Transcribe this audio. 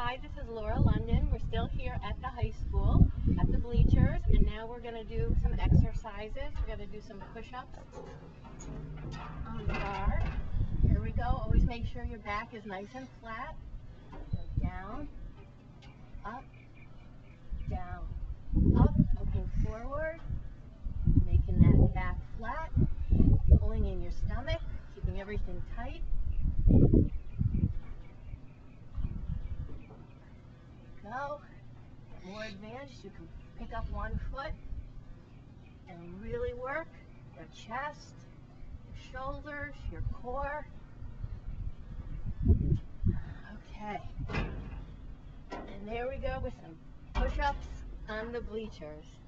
Hi, this is Laura London. We're still here at the high school, at the bleachers, and now we're going to do some exercises. We're going to do some push-ups on the bar. Here we go. Always make sure your back is nice and flat. Go down, up, looking forward, making that back flat, pulling in your stomach, keeping everything tight. Go. More advanced, you can pick up one foot and really work your chest, your shoulders, your core. Okay. And there we go with some push-ups on the bleachers.